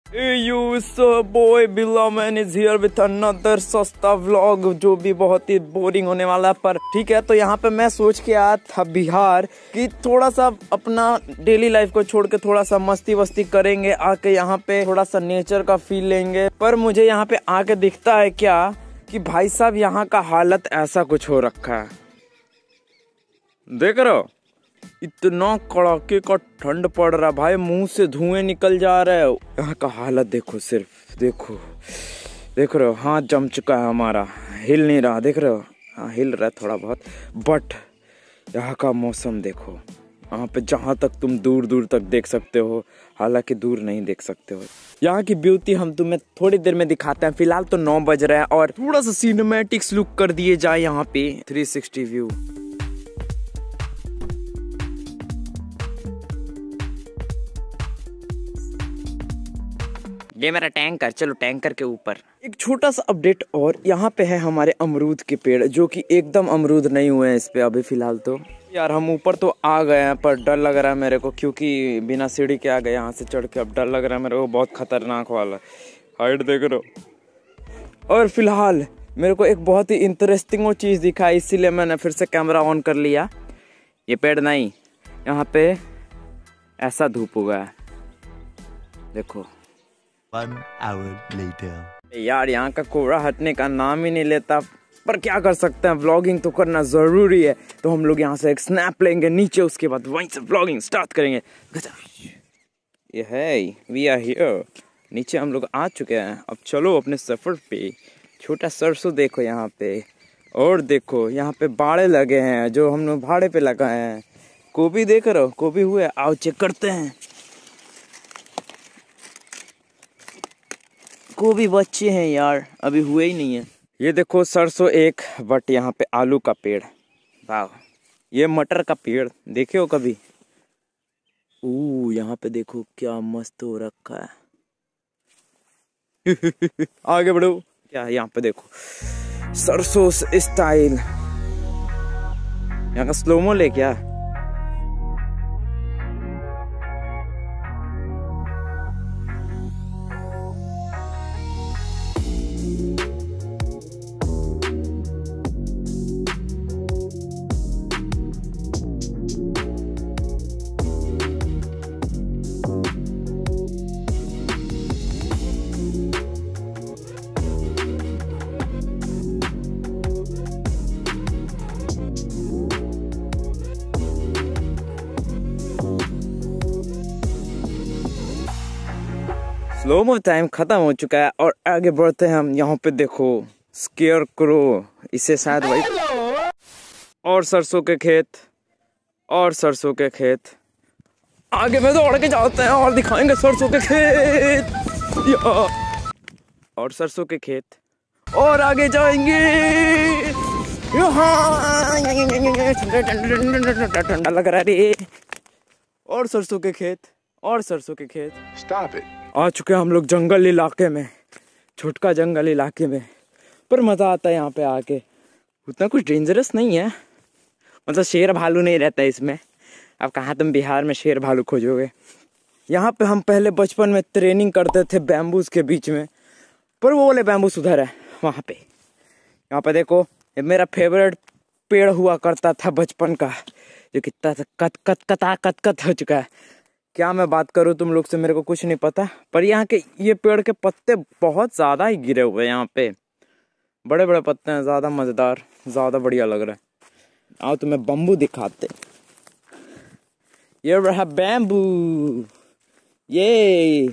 Hey you, so boy Billaman is here with another सस्ता vlog जो भी बहुत ही बोरिंग होने वाला है। पर ठीक है, तो यहाँ पे मैं सोच के आया था बिहार कि थोड़ा सा अपना डेली लाइफ को छोड़ के थोड़ा सा मस्ती वस्ती करेंगे, आके यहाँ पे थोड़ा सा नेचर का फील लेंगे। पर मुझे यहाँ पे आके दिखता है क्या कि भाई साहब यहाँ का हालत ऐसा कुछ हो रखा है। देख रहे हो, इतना कड़ाके का ठंड पड़ रहा भाई, मुंह से धुएं निकल जा रहा है। यहाँ का हालत देखो, सिर्फ देखो, देख रहे हो, हाथ जम चुका है हमारा, हिल नहीं रहा। देख रहे हो, हाँ हिल रहा है थोड़ा बहुत, बट यहाँ का मौसम देखो। यहाँ पे जहाँ तक तुम दूर दूर तक देख सकते हो, हालांकि दूर नहीं देख सकते हो। यहाँ की ब्यूटी हम तुम्हें थोड़ी देर में दिखाते हैं। फिलहाल तो 9 बज रहा है और थोड़ा सा सिनेमैटिक्स लुक कर दिए जाए यहाँ पे 360 व्यू। ये मेरा टैंकर, चलो टैंकर के ऊपर। एक छोटा सा अपडेट और, यहाँ पे है हमारे अमरूद के पेड़ जो कि एकदम अमरूद नहीं हुए हैं इस पे अभी फिलहाल। तो यार हम ऊपर तो आ गए हैं पर डर लग रहा है मेरे को, क्योंकि बिना सीढ़ी के आ गए यहाँ से चढ़ के। अब डर लग रहा है मेरे को, बहुत खतरनाक वाला हाइट देख रहे हो। और फिलहाल मेरे को एक बहुत ही इंटरेस्टिंग चीज़ दिखा, इसीलिए मैंने फिर से कैमरा ऑन कर लिया। ये पेड़ नहीं, यहाँ पे ऐसा धूप उगा है, देखो। 1 hour later. यार यहाँ का कोहरा हटने का नाम ही नहीं लेता, पर क्या कर सकते हैं, व्लॉगिंग तो करना जरूरी है। तो हम लोग यहाँ से एक स्नैप लेंगे नीचे, उसके बाद वहीं से व्लॉगिंग स्टार्ट करेंगे। ये है, वी आर हियर। नीचे हम लोग आ चुके हैं, अब चलो अपने सफर पे। छोटा सरसों देखो यहाँ पे, और देखो यहाँ पे बाड़े लगे हैं जो हम लोग भाड़े पे लगाए हैं। गोभी देख रहे हो, गोभी हुए, आओ चेक करते हैं। गोभी बच्चे हैं यार, अभी हुए ही नहीं है। ये देखो सरसों एक, बट यहाँ पे आलू का पेड़, वाह। ये मटर का पेड़ देखे हो कभी? यहाँ पे देखो क्या मस्त हो रखा है। आगे बढ़ो, क्या यहाँ पे देखो सरसों स्टाइल। यहाँ का स्लोमो ले क्या? स्लो टाइम खत्म हो चुका है और आगे बढ़ते हैं हम। यहाँ पे देखो स्केयर क्रो, इसे शायद वही, और सरसों के खेत, और सरसों के खेत। आगे में दौड़ के जाते हैं और दिखाएंगे सरसों के खेत, और सरसों के खेत, और आगे जाएंगे। ठंडा लग रहा है रे। और सरसों के खेत, और सरसों के खेत। Stop it. आ चुके हैं हम लोग जंगल इलाके में, छोटका जंगल इलाके में। पर मज़ा आता है यहाँ पे आके, उतना कुछ डेंजरस नहीं है, मतलब शेर भालू नहीं रहता है इसमें। अब कहाँ तुम बिहार में शेर भालू खोजोगे। यहाँ पे हम पहले बचपन में ट्रेनिंग करते थे बैम्बूस के बीच में, पर वो वाले बैम्बूस उधर है वहाँ पे। यहाँ पे देखो, ये मेरा फेवरेट पेड़ हुआ करता था बचपन का, जो कितना कत हो चुका है। क्या मैं बात करूँ तुम लोग से, मेरे को कुछ नहीं पता। पर यहाँ के ये पेड़ के पत्ते बहुत ज़्यादा ही गिरे हुए हैं यहाँ पे, बड़े बड़े पत्ते हैं, ज़्यादा मज़ेदार, ज़्यादा बढ़िया लग रहा है। आओ तुम्हें बम्बू दिखाते। ये रहा बैम्बू, ये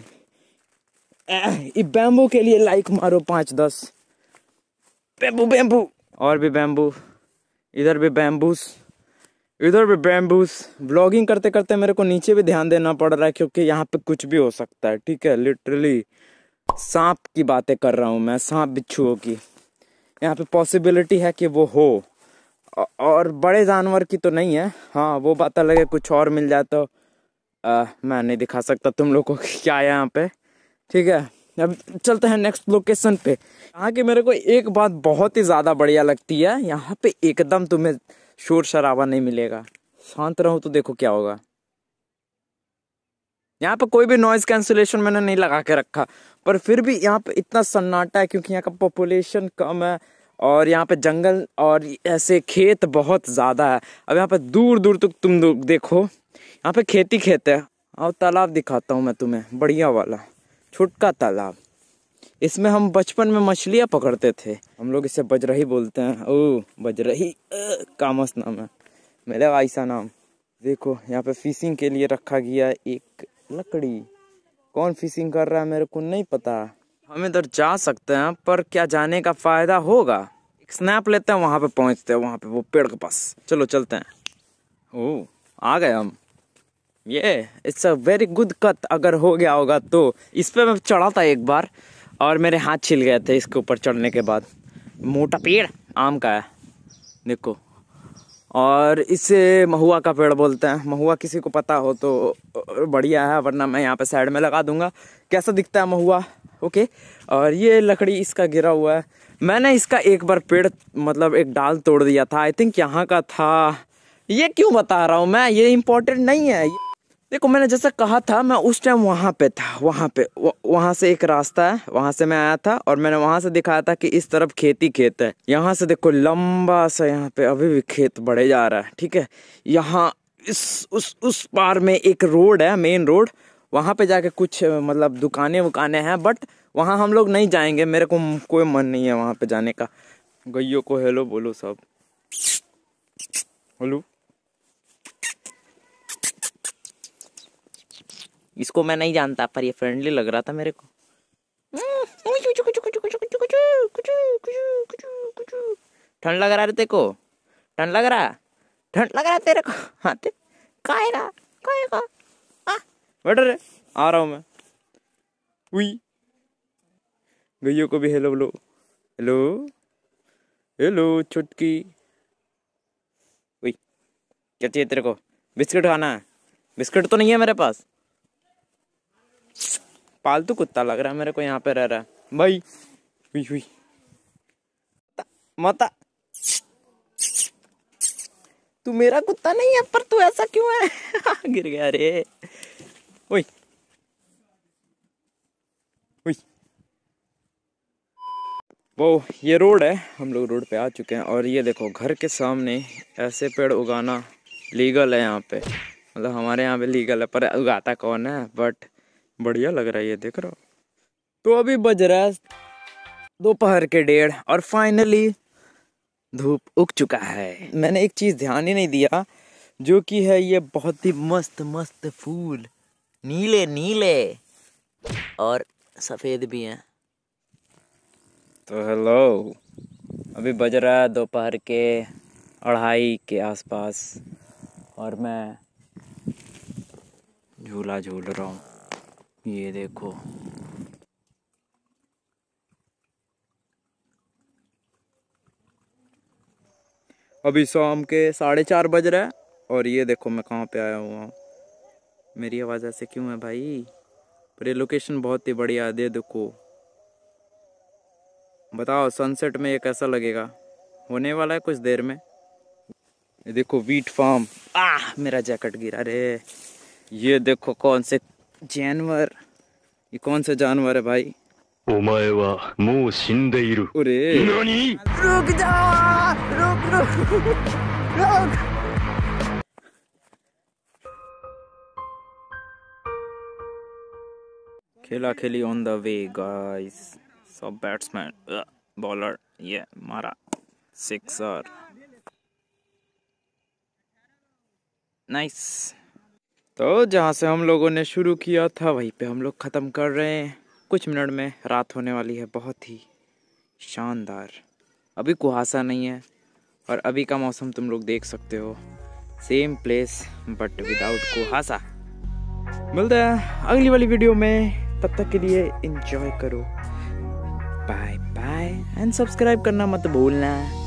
बैम्बू के लिए लाइक मारो 5-10। बैम्बू बैम्बू, और भी बैम्बू, इधर भी बैम्बूस, इधर भी बैम्बूस। व्लॉगिंग करते करते मेरे को नीचे भी ध्यान देना पड़ रहा है, क्योंकि यहाँ पे कुछ भी हो सकता है, ठीक है। लिटरली सांप की बातें कर रहा हूँ मैं, सांप बिच्छुओं की। यहाँ पे पॉसिबिलिटी है कि वो हो, और बड़े जानवर की तो नहीं है। हाँ वो बात अलग है, कुछ और मिल जाए तो मैं नहीं दिखा सकता तुम लोगों को क्या है यहाँ पे, ठीक है। अब चलते हैं नेक्स्ट लोकेशन पे। यहाँ की मेरे को एक बात बहुत ही ज़्यादा बढ़िया लगती है, यहाँ पे एकदम तुम्हें शोर शराबा नहीं मिलेगा। शांत रहो तो देखो क्या होगा। यहाँ पे कोई भी नॉइज कैंसिलेशन मैंने नहीं लगा के रखा, पर फिर भी यहाँ पे इतना सन्नाटा है क्योंकि यहाँ का पॉपुलेशन कम है और यहाँ पे जंगल और ऐसे खेत बहुत ज़्यादा है। अब यहाँ पे दूर दूर तक तुम लोग देखो, यहाँ पे खेती खेत है। और तालाब दिखाता हूँ मैं तुम्हें, बढ़िया वाला छोटा तालाब। इसमें हम बचपन में मछलियाँ पकड़ते थे, हम लोग इसे बजरही बोलते हैं। ओ बजरही, कामस नाम है मेरा, ऐसा नाम। देखो यहाँ पे फिशिंग के लिए रखा गया एक लकड़ी। कौन फिशिंग कर रहा है मेरे को नहीं पता। हम इधर जा सकते हैं पर क्या जाने का फायदा होगा। एक स्नैप लेते हैं, वहां पे पहुंचते हैं, वहां पे वो पेड़ के पास। चलो चलते हैं। ओ आ गए हम। ये it's a very good cut. अगर हो गया होगा तो। इस पे मैं चढ़ा था एक बार और मेरे हाथ छिल गए थे इसके ऊपर चढ़ने के बाद। मोटा पेड़ आम का है देखो, और इसे महुआ का पेड़ बोलते हैं। महुआ किसी को पता हो तो बढ़िया है, वरना मैं यहाँ पे साइड में लगा दूंगा। कैसा दिखता है महुआ, ओके। और ये लकड़ी इसका गिरा हुआ है। मैंने इसका एक बार पेड़ मतलब एक डाल तोड़ दिया था, आई थिंक यहाँ का था। ये क्यों बता रहा हूँ मैं, ये इम्पोर्टेंट नहीं है। देखो मैंने जैसा कहा था, मैं उस टाइम वहाँ पे था। वहाँ से एक रास्ता है, वहाँ से मैं आया था और मैंने वहाँ से दिखाया था कि इस तरफ खेती खेत है। यहाँ से देखो लंबा सा यहाँ पे अभी भी खेत बढ़े जा रहा है, ठीक है। यहाँ उस पार में एक रोड है, मेन रोड। वहाँ पे जाके कुछ मतलब दुकानें वुकानें हैं, बट वहाँ हम लोग नहीं जाएंगे। मेरे को कोई मन नहीं है वहाँ पे जाने का। गैयों को हेलो बोलो सब, हेलो। इसको मैं नहीं जानता पर ये फ्रेंडली लग रहा था मेरे को। ठंड लग रहा है तेरे को, ठंड लग रहा है, ठंड लग रहा है तेरे को। हाँ काएगा बैठ रे, आ रहा हूँ मैं। उई गैयों को भी हेलो बोलो, हेलो हेलो छुटकी। उई क्या चाहिए तेरे को, बिस्किट खाना है? बिस्किट तो नहीं है मेरे पास। पालतू कुत्ता लग रहा है मेरे को यहाँ पे रह रहा है भाई। हुई हुई माता, तू मेरा कुत्ता नहीं है पर तू ऐसा क्यों है? गिर गया रे। ओए ओए, वो ये रोड है, हम लोग रोड पे आ चुके हैं। और ये देखो घर के सामने ऐसे पेड़ उगाना लीगल है यहाँ पे। मतलब हमारे यहाँ पे लीगल है, पर उगाता कौन है। बट बढ़िया लग रहा है ये, देख रहा हो। तो अभी बज रहा है दोपहर के 1:30 और फाइनली धूप उग चुका है। मैंने एक चीज ध्यान ही नहीं दिया, जो कि है ये बहुत ही मस्त मस्त फूल, नीले नीले और सफेद भी हैं। तो हेलो, अभी बज रहा है दोपहर के 2:30 के आसपास और मैं झूला झूल रहा हूँ। ये देखो अभी शाम के 4:30 बज रहा है और ये देखो मैं कहाँ पे आया हुआ हूँ। मेरी आवाज़ ऐसे क्यों है भाई? पर ये लोकेशन बहुत ही बढ़िया है। देखो बताओ सनसेट में ये कैसा लगेगा? होने वाला है कुछ देर में। ये देखो वीट फार्म। मेरा जैकेट गिरा रे। ये देखो कौन से जानवर, ये कौन से जानवर है भाई? अरे रुक जा, रुक। खेला खेली ऑन द वे गाइस। सब बैट्समैन बॉलर ये मारा सिक्सर, नाइस। तो जहाँ से हम लोगों ने शुरू किया था वहीं पे हम लोग ख़त्म कर रहे हैं। कुछ मिनट में रात होने वाली है, बहुत ही शानदार। अभी कुहासा नहीं है और अभी का मौसम तुम लोग देख सकते हो। सेम प्लेस बट विदाउट कुहासा। मिलते हैं अगली वाली वीडियो में, तब तक के लिए एंजॉय करो। बाय बाय एंड सब्सक्राइब करना मत भूलना।